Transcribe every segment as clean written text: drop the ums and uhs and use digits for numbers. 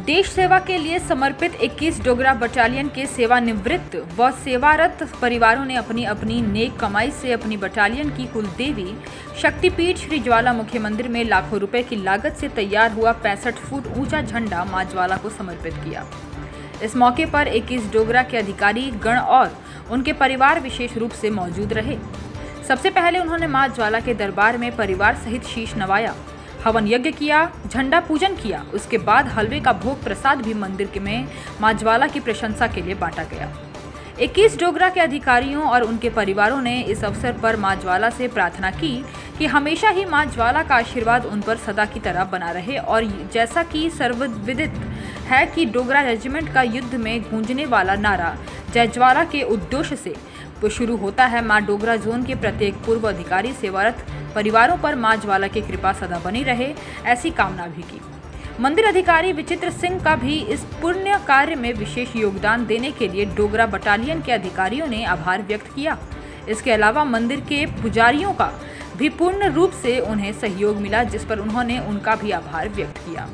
देश सेवा के लिए समर्पित 21 डोगरा बटालियन के सेवानिवृत्त व सेवारत परिवारों ने अपनी अपनी नेक कमाई से अपनी बटालियन की कुलदेवी शक्तिपीठ श्री ज्वालामुखी मंदिर में लाखों रुपए की लागत से तैयार हुआ 65 फुट ऊंचा झंडा मां ज्वाला को समर्पित किया। इस मौके पर 21 डोगरा के अधिकारी गण और उनके परिवार विशेष रूप से मौजूद रहे। सबसे पहले उन्होंने मां ज्वाला के दरबार में परिवार सहित शीश नवाया, हवन यज्ञ किया, झंडा पूजन किया। उसके बाद हलवे का भोग प्रसाद भी मंदिर में मां ज्वाला की प्रशंसा के लिए बांटा गया। 21 डोगरा के अधिकारियों और उनके परिवारों ने इस अवसर पर मां ज्वाला से प्रार्थना की कि हमेशा ही मां ज्वाला का आशीर्वाद उन पर सदा की तरह बना रहे। और जैसा कि सर्वविदित है कि डोगरा रेजिमेंट का युद्ध में गूंजने वाला नारा जय ज्वाला के उद्देश्य से शुरू होता है। मां डोगरा जोन के प्रत्येक पूर्व अधिकारी सेवारत परिवारों पर मां ज्वाला की कृपा सदा बनी रहे, ऐसी कामना भी की। मंदिर अधिकारी विचित्र सिंह का भी इस पुण्य कार्य में विशेष योगदान देने के लिए डोगरा बटालियन के अधिकारियों ने आभार व्यक्त किया। इसके अलावा मंदिर के पुजारियों का भी पूर्ण रूप से उन्हें सहयोग मिला, जिस पर उन्होंने उनका भी आभार व्यक्त किया।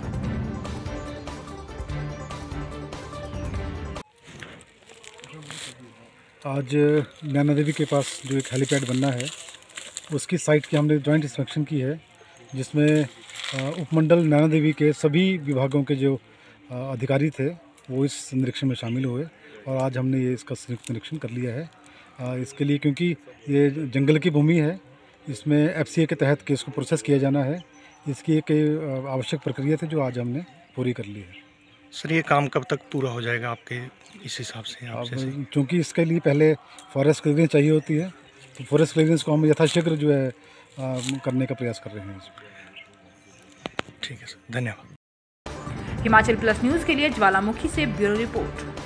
आज नैना देवी के पास जो एक हेलीपैड बनना है, उसकी साइट की हमने जॉइंट इंस्पेक्शन की है, जिसमें उपमंडल नैना देवी के सभी विभागों के जो अधिकारी थे वो इस निरीक्षण में शामिल हुए और आज हमने ये इसका संयुक्त निरीक्षण कर लिया है। इसके लिए क्योंकि ये जंगल की भूमि है, इसमें FCA के तहत केस को प्रोसेस किया जाना है। इसकी एक आवश्यक प्रक्रिया थी जो आज हमने पूरी कर ली है। सर, ये काम कब तक पूरा हो जाएगा आपके इस हिसाब से? अब चूँकि इसके लिए पहले फॉरेस्ट क्लियरेंस चाहिए होती है, तो फॉरेस्ट क्लियरेंस को हम यथाशीघ्र जो है करने का प्रयास कर रहे हैं। ठीक है सर, धन्यवाद। हिमाचल प्लस न्यूज़ के लिए ज्वालामुखी से ब्यूरो रिपोर्ट।